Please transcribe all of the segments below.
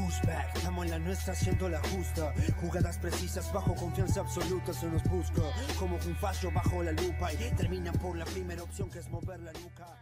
pushback, estamos en la nuestra haciendo la justa. Jugadas precisas bajo confianza absoluta se nos busca. Como un fallo bajo la lupa y terminan por la primera opción que es mover la nuca.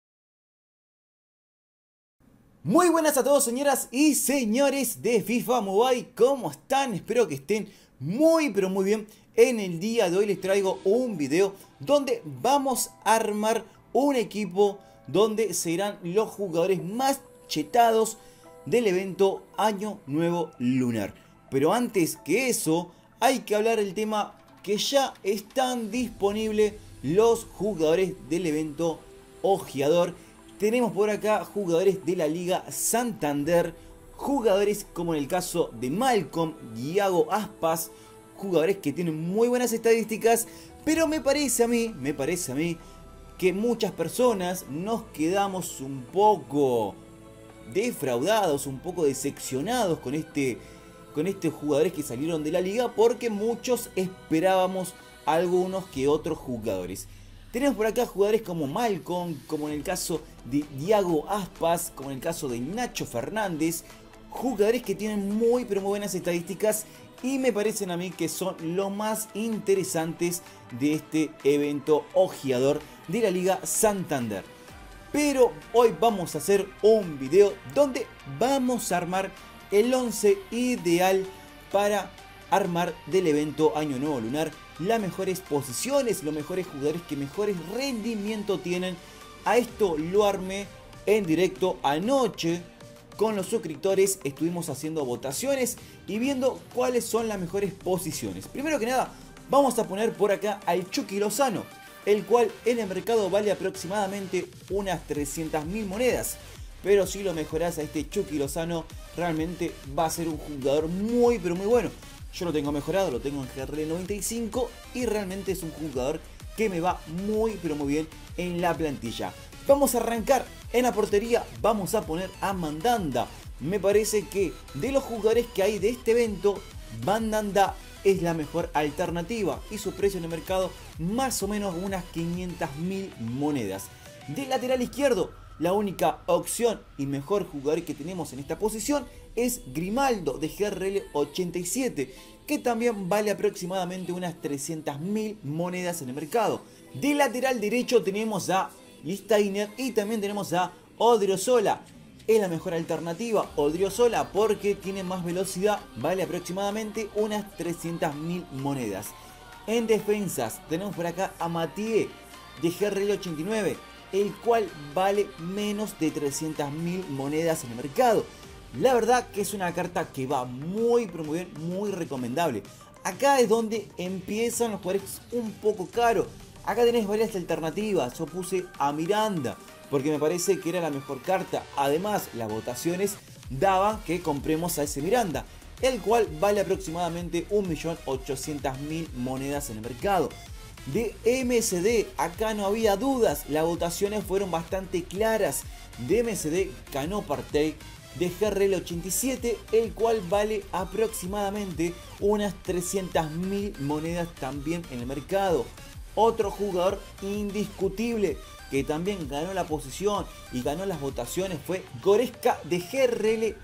Muy buenas a todos, señoras y señores de FIFA Mobile, ¿cómo están? Espero que estén muy pero muy bien. En el día de hoy les traigo un video donde vamos a armar un equipo donde serán los jugadores más chetados del evento Año Nuevo Lunar. Pero antes que eso, hay que hablar del tema que ya están disponibles los jugadores del evento Ojeador. Tenemos por acá jugadores de la Liga Santander, jugadores como en el caso de Malcolm, Iago Aspas, jugadores que tienen muy buenas estadísticas, pero me parece a mí que muchas personas nos quedamos un poco defraudados, un poco decepcionados con estos jugadores que salieron de la liga, porque muchos esperábamos algunos que otros jugadores. Tenemos por acá jugadores como Malcolm, como en el caso de Iago Aspas, como en el caso de Nacho Fernández, jugadores que tienen muy pero muy buenas estadísticas y me parecen a mí que son los más interesantes de este evento ojeador de la Liga Santander. Pero hoy vamos a hacer un video donde vamos a armar el 11 ideal para armar del evento Año Nuevo Lunar, las mejores posiciones, los mejores jugadores que mejores rendimiento tienen. A esto lo armé en directo anoche con los suscriptores, estuvimos haciendo votaciones y viendo cuáles son las mejores posiciones. Primero que nada, vamos a poner por acá al Chucky Lozano, el cual en el mercado vale aproximadamente unas 300.000 monedas. Pero si lo mejorás a este Chucky Lozano, realmente va a ser un jugador muy pero muy bueno. Yo lo tengo mejorado, lo tengo en GRL 95 y realmente es un jugador que me va muy pero muy bien en la plantilla. Vamos a arrancar en la portería, vamos a poner a Mandanda. Me parece que de los jugadores que hay de este evento, Mandanda es la mejor alternativa y su precio en el mercado más o menos unas 500.000 monedas. De lateral izquierdo, la única opción y mejor jugador que tenemos en esta posición es Grimaldo de GRL 87, que también vale aproximadamente unas 300.000 monedas en el mercado. De lateral derecho tenemos a Listainer y también tenemos a Odriozola. Es la mejor alternativa Odriozola porque tiene más velocidad, vale aproximadamente unas 300.000 monedas. En defensas tenemos por acá a Mathieu de GRL 89, el cual vale menos de 300.000 monedas en el mercado. La verdad que es una carta que va muy pero muy bien, muy recomendable. Acá es donde empiezan los jugadores un poco caros. Acá tenés varias alternativas. Yo puse a Miranda porque me parece que era la mejor carta. Además, las votaciones daban que compremos a ese Miranda, el cual vale aproximadamente 1.800.000 monedas en el mercado. De MSD, acá no había dudas, las votaciones fueron bastante claras. De MSD ganó Partey de GRL 87, el cual vale aproximadamente unas 300.000 monedas también en el mercado. Otro jugador indiscutible que también ganó la posición y ganó las votaciones fue Goretzka de GRL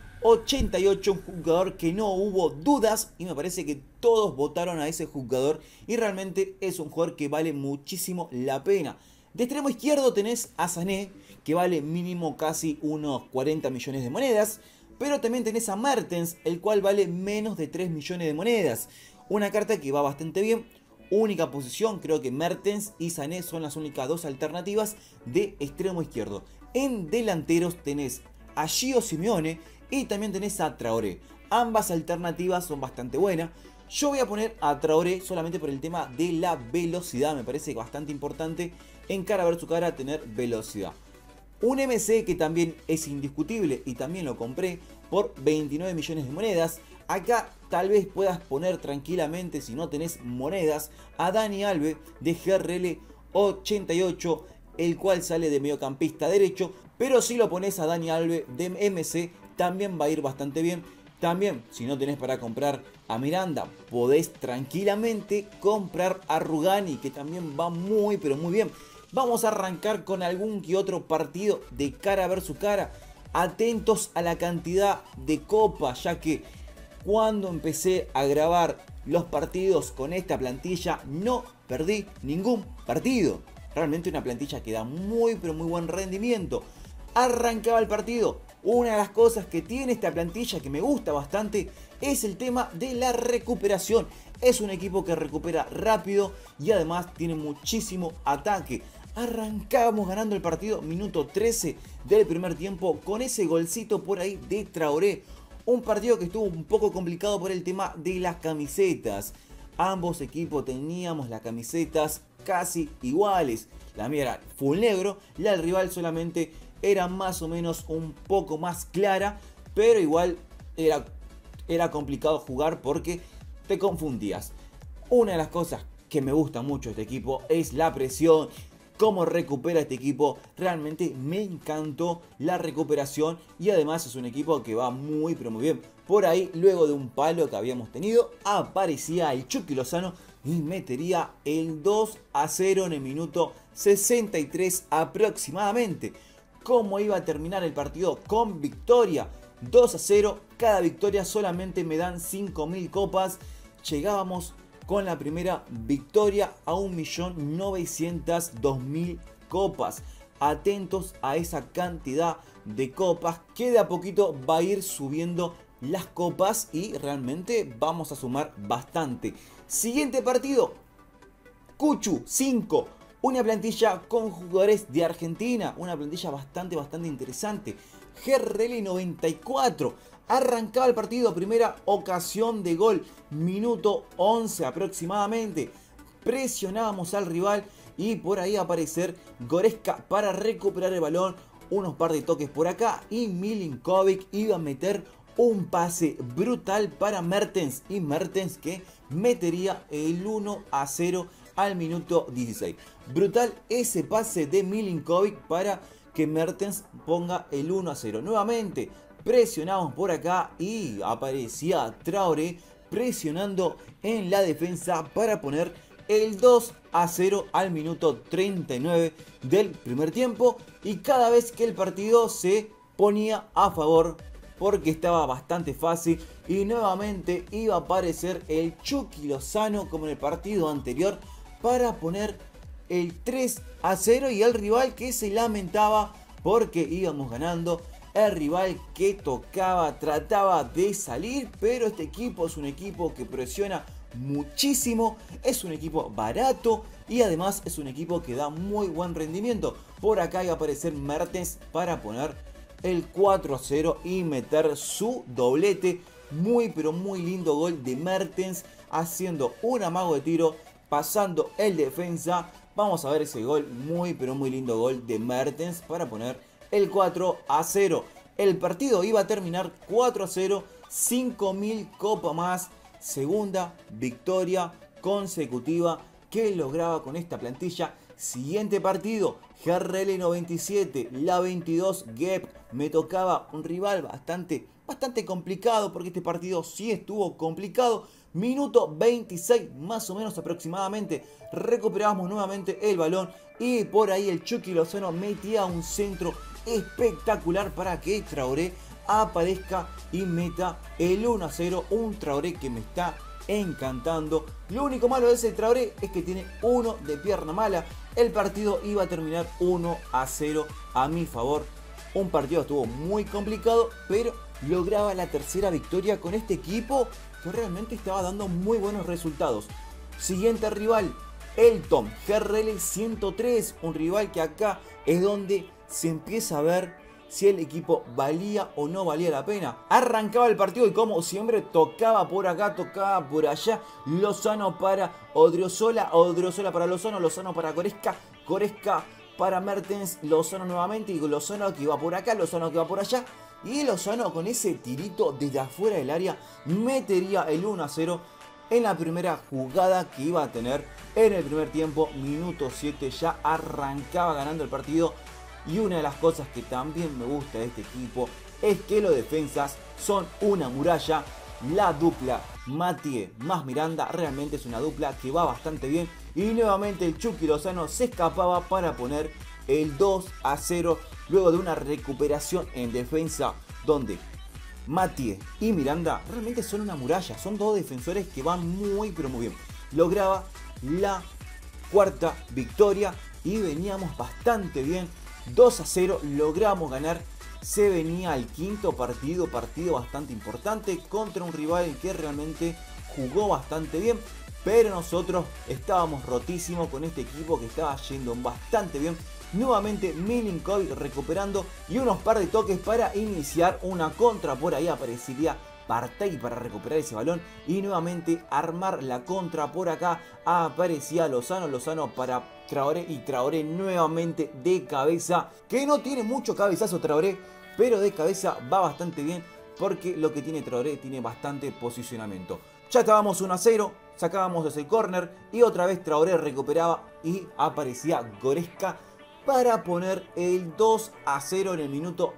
88, un jugador que no hubo dudas y me parece que todos votaron a ese jugador y realmente es un jugador que vale muchísimo la pena. De extremo izquierdo tenés a Sané, que vale mínimo casi unos 40 millones de monedas, pero también tenés a Mertens, el cual vale menos de 3 millones de monedas. Una carta que va bastante bien. Única posición, creo que Mertens y Sané son las únicas dos alternativas de extremo izquierdo. En delanteros tenés a Gio Simeone y también tenés a Traoré. Ambas alternativas son bastante buenas. Yo voy a poner a Traoré solamente por el tema de la velocidad. Me parece bastante importante en cara versus cara tener velocidad. Un MC que también es indiscutible y también lo compré por 29 millones de monedas. Acá tal vez puedas poner tranquilamente, si no tenés monedas, a Dani Alves de GRL 88, el cual sale de mediocampista derecho. Pero si lo pones a Dani Alves de MC, también va a ir bastante bien. También, si no tenés para comprar a Miranda, podés tranquilamente comprar a Rugani, que también va muy pero muy bien. Vamos a arrancar con algún que otro partido de cara versus cara. atentos a la cantidad de copas, ya que cuando empecé a grabar los partidos con esta plantilla no perdí ningún partido. Realmente una plantilla que da muy pero muy buen rendimiento. Arrancaba el partido. Una de las cosas que tiene esta plantilla que me gusta bastante es el tema de la recuperación. Es un equipo que recupera rápido y además tiene muchísimo ataque. Arrancábamos ganando el partido minuto 13 del primer tiempo con ese golcito por ahí de Traoré. Un partido que estuvo un poco complicado por el tema de las camisetas. Ambos equipos teníamos las camisetas casi iguales. La mía era full negro, la del rival solamente era más o menos un poco más clara, pero igual era complicado jugar porque te confundías. Una de las cosas que me gusta mucho de este equipo es la presión. Cómo recupera este equipo, realmente me encantó la recuperación y además es un equipo que va muy pero muy bien. Por ahí, luego de un palo que habíamos tenido, aparecía el Chucky Lozano y metería el 2-0 en el minuto 63 aproximadamente. ¿Cómo iba a terminar el partido? Con victoria 2-0, cada victoria solamente me dan 5.000 copas. Llegábamos con la primera victoria a 1.902.000 copas. Atentos a esa cantidad de copas que de a poquito va a ir subiendo las copas y realmente vamos a sumar bastante. Siguiente partido, Cuchu 5. Una plantilla con jugadores de Argentina, una plantilla bastante interesante. GRL 94. Arrancaba el partido, primera ocasión de gol, minuto 11 aproximadamente. Presionábamos al rival y por ahí aparecer Goretzka para recuperar el balón. Unos par de toques por acá y Milinkovic iba a meter un pase brutal para Mertens. Y Mertens que metería el 1-0 al minuto 16. Brutal ese pase de Milinkovic para que Mertens ponga el 1-0. Nuevamente presionamos por acá y aparecía Traoré presionando en la defensa para poner el 2-0 al minuto 39 del primer tiempo. Y cada vez que el partido se ponía a favor, porque estaba bastante fácil, y nuevamente iba a aparecer el Chucky Lozano como en el partido anterior para poner el 3-0 y el rival que se lamentaba porque íbamos ganando. El rival que tocaba, trataba de salir, pero este equipo es un equipo que presiona muchísimo, es un equipo barato y además es un equipo que da muy buen rendimiento. Por acá iba a aparecer Mertens para poner el 4-0 y meter su doblete. Muy pero muy lindo gol de Mertens, haciendo un amago de tiro, pasando el defensa. Vamos a ver ese gol, muy pero muy lindo gol de Mertens para poner el 4-0. El partido iba a terminar 4-0, 5.000 copas más. Segunda victoria consecutiva que lograba con esta plantilla. Siguiente partido, GRL 97, la 22 GEP. Me tocaba un rival bastante complicado, porque este partido sí estuvo complicado. Minuto 26 más o menos aproximadamente. Recuperamos nuevamente el balón y por ahí el Chucky Lozano metía un centro espectacular para que Traoré aparezca y meta el 1-0. Un Traoré que me está encantando. Lo único malo de ese Traoré es que tiene uno de pierna mala. El partido iba a terminar 1-0 a mi favor. Un partido estuvo muy complicado, pero lograba la tercera victoria con este equipo que realmente estaba dando muy buenos resultados. Siguiente rival, Elton, GRL 103. Un rival que acá es donde se empieza a ver si el equipo valía o no valía la pena. Arrancaba el partido y como siempre tocaba por acá, tocaba por allá. Lozano para Odriozola, Odriozola para Lozano, Lozano para Goretzka, Goretzka para Mertens, Lozano nuevamente y Lozano que va por acá, Lozano que va por allá. Y Lozano con ese tirito desde afuera del área metería el 1-0 en la primera jugada que iba a tener en el primer tiempo. Minuto 7 ya arrancaba ganando el partido. Y una de las cosas que también me gusta de este equipo es que los defensas son una muralla. La dupla Mathieu más Miranda realmente es una dupla que va bastante bien. Y nuevamente el Chucky Lozano se escapaba para poner el 2-0 luego de una recuperación en defensa donde Mathieu y Miranda realmente son una muralla, son dos defensores que van muy pero muy bien. Lograba la cuarta victoria y veníamos bastante bien, 2-0 logramos ganar. Se venía el quinto partido bastante importante contra un rival que realmente jugó bastante bien, pero nosotros estábamos rotísimos con este equipo que estaba yendo bastante bien. Nuevamente Milinkovic recuperando y unos par de toques para iniciar una contra. Por ahí aparecería Partey para recuperar ese balón y nuevamente armar la contra. Por acá aparecía Lozano para Traoré y Traoré nuevamente de cabeza, que no tiene mucho cabezazo Traoré, pero de cabeza va bastante bien porque lo que tiene Traoré tiene bastante posicionamiento. Ya estábamos 1-0, sacábamos desde el córner y otra vez Traoré recuperaba y aparecía Goretzka para poner el 2-0 en el minuto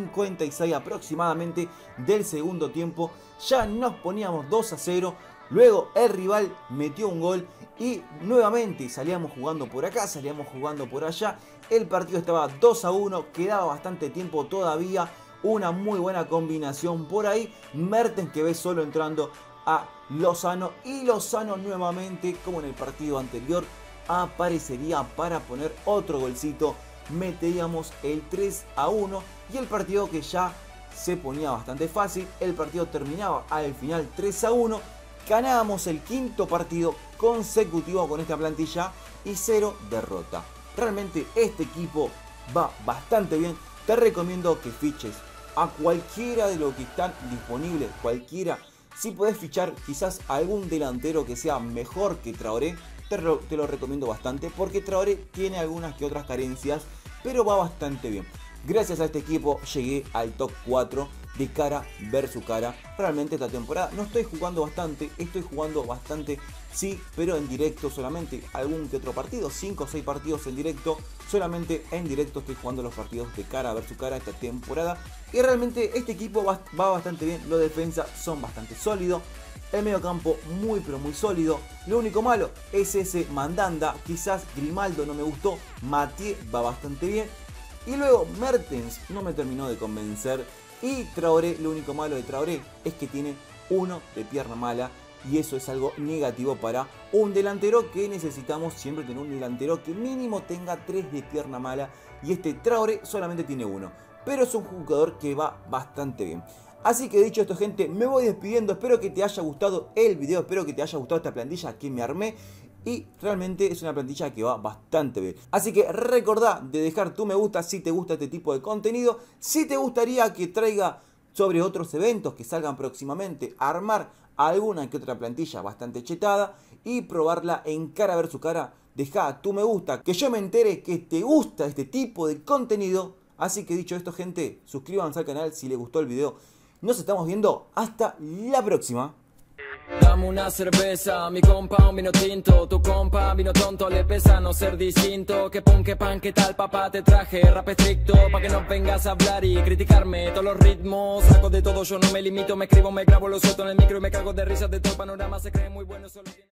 56 aproximadamente del segundo tiempo. Ya nos poníamos 2-0, luego el rival metió un gol y nuevamente salíamos jugando por acá, salíamos jugando por allá. El partido estaba 2-1, quedaba bastante tiempo todavía, una muy buena combinación por ahí. Mertens que ve solo entrando a Lozano y Lozano nuevamente, como en el partido anterior, aparecería para poner otro golcito. Meteríamos el 3-1 y el partido que ya se ponía bastante fácil. El partido terminaba al final 3-1. Ganábamos el quinto partido consecutivo con esta plantilla y 0 derrota. Realmente este equipo va bastante bien. Te recomiendo que fiches a cualquiera de los que están disponibles, cualquiera. Si podés fichar quizás algún delantero que sea mejor que Traoré, te lo recomiendo bastante porque Traoré tiene algunas que otras carencias, pero va bastante bien. Gracias a este equipo llegué al top 4 de cara versus cara. Realmente esta temporada no estoy jugando bastante, estoy jugando bastante sí, pero en directo solamente. Algún que otro partido, 5 o 6 partidos en directo. Solamente en directo estoy jugando los partidos de cara versus cara esta temporada. Y realmente este equipo va bastante bien. Los defensas son bastante sólidos. El medio campo muy pero muy sólido. Lo único malo es ese Mandanda. Quizás Grimaldo no me gustó. Mathieu va bastante bien. Y luego Mertens no me terminó de convencer. Y Traoré, lo único malo de Traoré es que tiene 1 de pierna mala. Y eso es algo negativo para un delantero, que necesitamos siempre tener un delantero que mínimo tenga 3 de pierna mala. Y este Traoré solamente tiene 1. Pero es un jugador que va bastante bien. Así que dicho esto, gente, me voy despidiendo. Espero que te haya gustado el video, espero que te haya gustado esta plantilla que me armé. Y realmente es una plantilla que va bastante bien. Así que recordá de dejar tu me gusta si te gusta este tipo de contenido. Si te gustaría que traiga sobre otros eventos que salgan próximamente, armar alguna que otra plantilla bastante chetada y probarla en cara versus cara, deja tu me gusta, que yo me entere que te gusta este tipo de contenido. Así que dicho esto, gente, suscríbanse al canal si les gustó el video. Nos estamos viendo hasta la próxima. Dame una cerveza, mi compa un vino tinto. Tu compa vino tonto, le pesa no ser distinto. Que pon, que pan, que tal, papá, te traje rap estricto, pa' que no vengas a hablar y criticarme todos los ritmos. Saco de todo, yo no me limito. Me escribo, me grabo, lo suelto en el micro y me cago de risas de todo el panorama. Se cree muy bueno, solo